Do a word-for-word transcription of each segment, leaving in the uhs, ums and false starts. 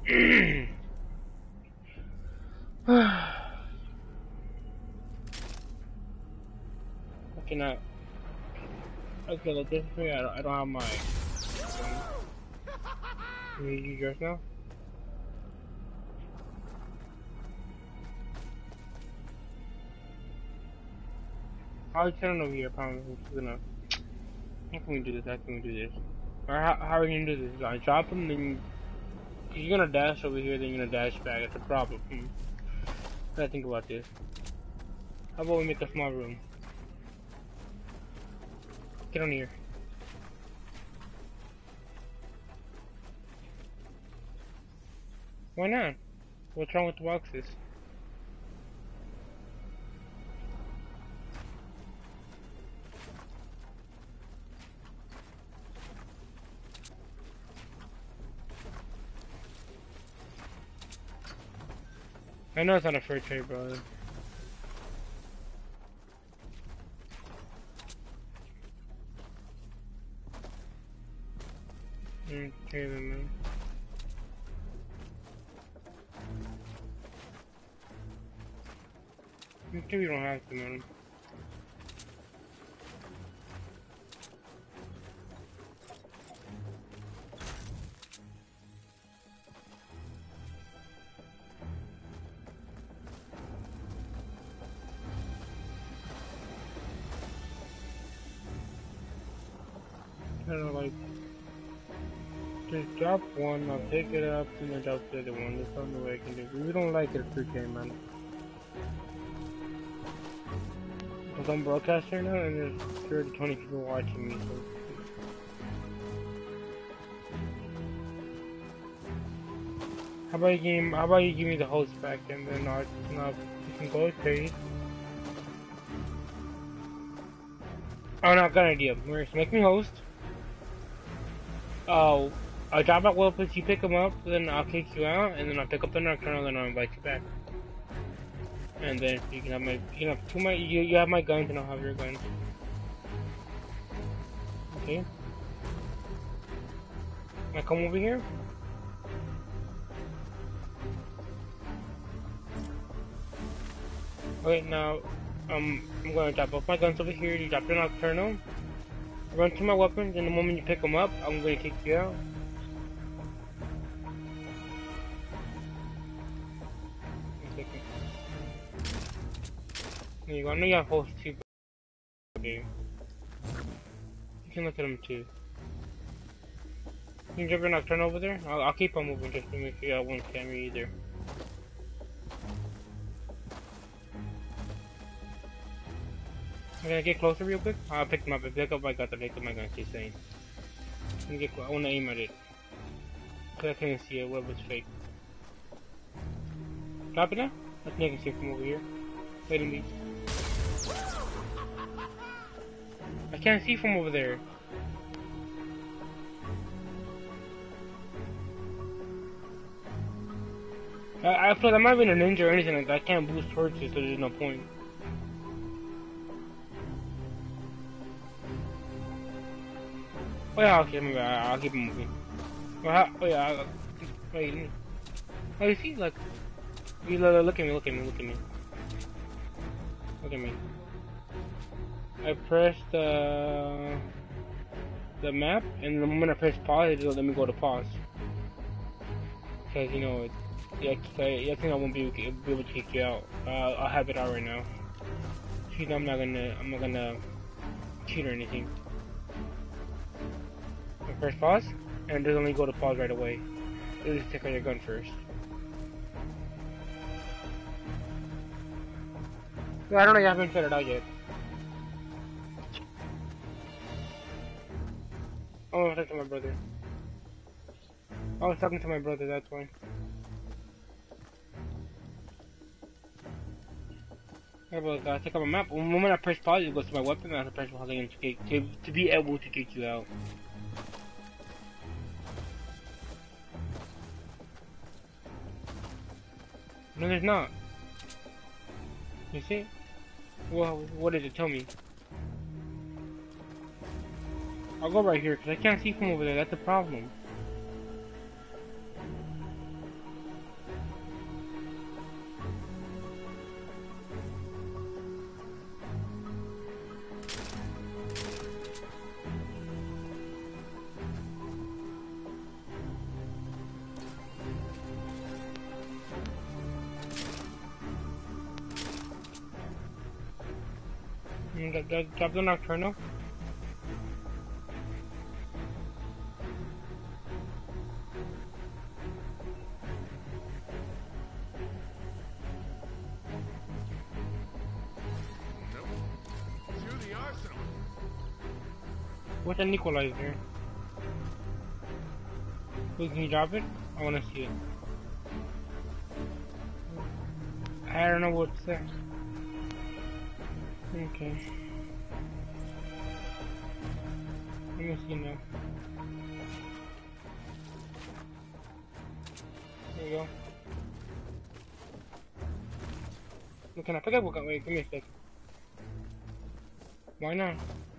I cannot. Okay, like this way, I don't, I don't have my. Can you use yours now? I'll turn over here. I promise. I'm just gonna. How can we do this? How can we do this? Or how, how are we gonna do this? I drop him, then you're gonna dash over here, then you're gonna dash back. That's a problem. Hmm. Gotta think about this. How about we make a small room? Get on here. Why not? What's wrong with the boxes? I know it's not a fur trade, bro. Okay then, man. Okay, we don't have to, man. I don't know, like, just drop one, I'll pick it up, and then drop the other one. That's the only way I can do it. We don't like it three K, man. Because I'm broadcasting now, and there's thirty, twenty people watching me, so. How about you give me, how about you give me the host back, and then I'll, I'll, you can go trade. Oh no, I got an idea. Maurice, make me host. Oh, I'll drop out weapons, you pick them up, then I'll kick you out, and then I'll pick up the Nocturnal, then I'll invite you back. And then you can have my, you know, two my, you, you have my guns, and I'll have your guns. Okay. Now come over here. Okay, now, um, I'm gonna drop both my guns over here, you drop the Nocturnal. Run to my weapons, and the moment you pick them up, I'm gonna kick you out. There you go. I know you have host too. Okay. You can look at them too. Can you drop your Nocturne over there? I'll, I'll keep on moving just to make sure I won't scam you either. I'm gonna get closer real quick. I'll pick them up. If pick up my gun, I'll pick up my gun. She's saying. Let me get close. I wanna aim at it. Cause I can't see it. What was fake? Drop it now. I think I can see it from over here. Wait a minute. I can't see from over there. I, I feel like I might have been a ninja or anything like that. I can't boost towards it, so there's no point. Oh yeah, okay, maybe I'll, I'll keep moving. Oh, how, oh yeah, I'll, wait, let me, oh you see, like, you look, look at me, look at me, look at me. Look at me. I pressed the, the map, and the moment I press pause, it just let me go to pause. Because, you know, it, yeah, I, I think I won't be, be able to kick you out. Uh, I'll have it out right now. See, I'm not gonna, I'm not gonna cheat or anything. I press pause, and it doesn't let me go to pause right away. It'll just take out your gun first. I don't know, I haven't figured it out yet. Oh, I was talking to my brother. I was talking to my brother, that's why. Yeah, but uh, take up a map. The moment I press pause, it goes to my weapon, and I have to press pause again to, kick, to, to be able to kick you out. No, there's not. You see? Well, what did it tell me? I'll go right here, because I can't see from over there. That's the problem. Mm, that, that, drop the Nocturnal. To the arsenal. What's an equalizer? Wait, can you drop it? I wanna see it. I don't know what's there. Okay. Let me see now. There you go. Look, can I pick up? Wait, give me a second. Why not?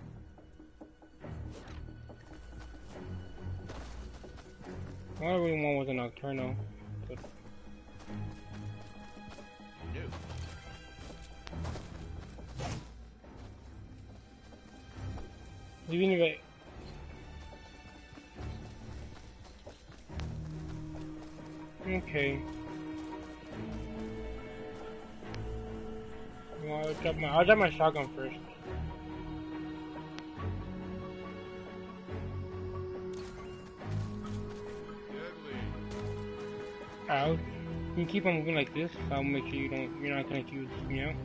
All I really want was a Nocturnal. But... No. Even if I... Okay. Well, I'll drop my, I'll drop my shotgun first. Ow. You can keep on moving like this, so I'll make sure you don't, you're not gonna use me out.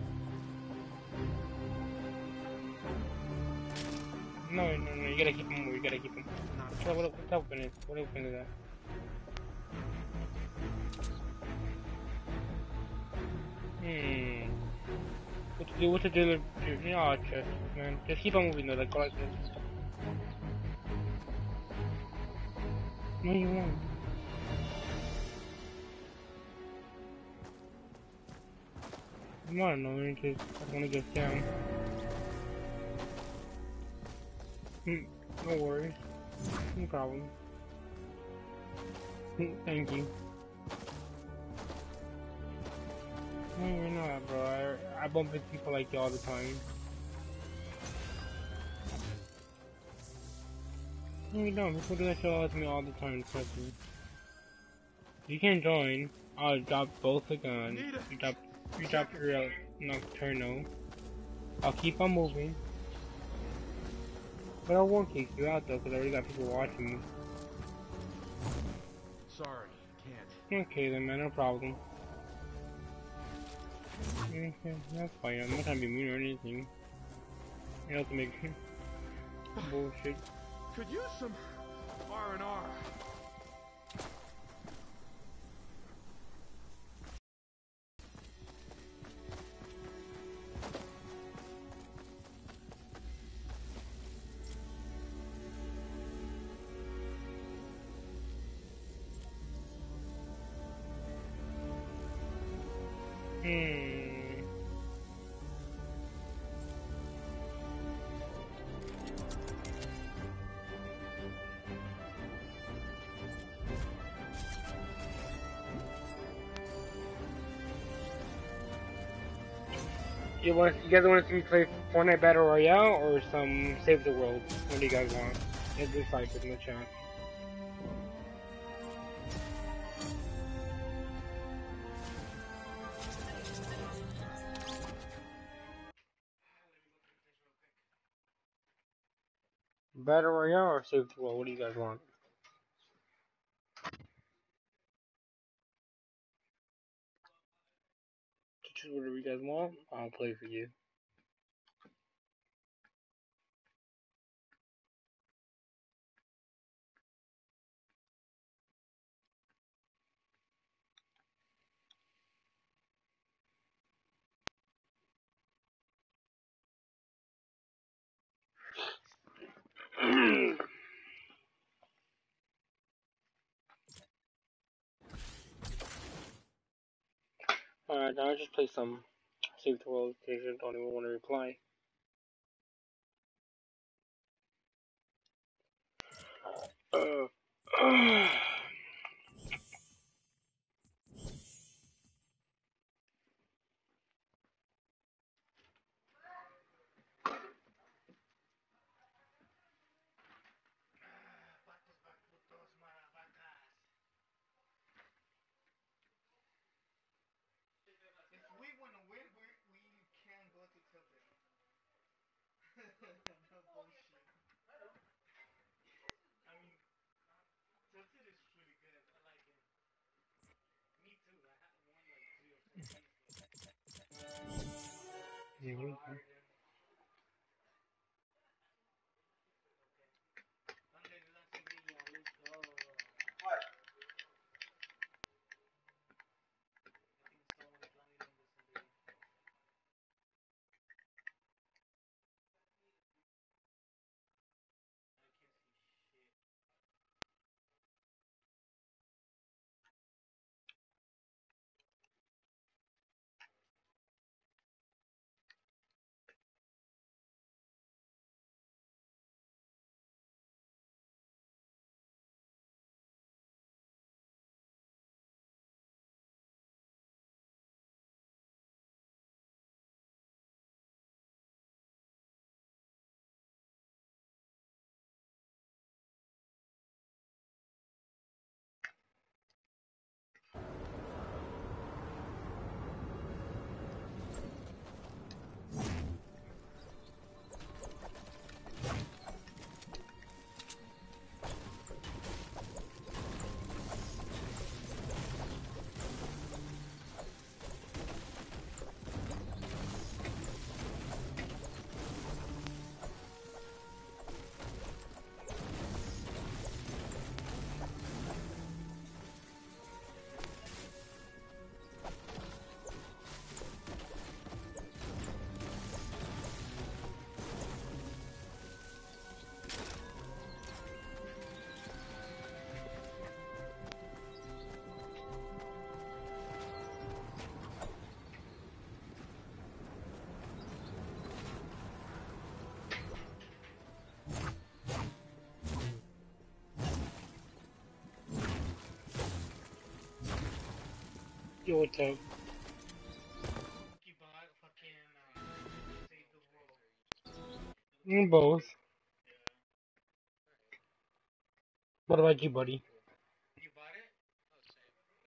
No, no, no, you gotta keep him, you gotta keep him. What, what, what open is, what open is that? Hmm. What to do, what to do, you know, just, man. Just keep on moving though, like, go like this. No, you won't. Come on, no, you just, I wanna get down. Hmm, no worries. No problem. Hmm, thank you. No, you're not, bro. I, I bump into people like you all the time. No, you don't. People do that shit all to me all the time, trust me. You can join. I'll drop both the guns. You drop, you drop your uh, Nocturnal. I'll keep on moving. But I won't kick you out though, because I already got people watching me. Sorry, can't. Okay then, man, no problem. Okay, that's fine. I'm not trying to be mean or anything. You have to make bullshit. Could use some R and R. Hmm. You want? You guys want to see me play Fortnite Battle Royale or some Save the World? What do you guys want? Hit this like in the chat. Battle Royale or Save the World? What do you guys want? Choose whatever you guys want. I'll play for you. Alright, now I just play some Save the World in case you don't even want to reply. Uh, If we want to win, we we can go to Tilted. Mhm. Yo, what's up? Mm, both. What about you, buddy?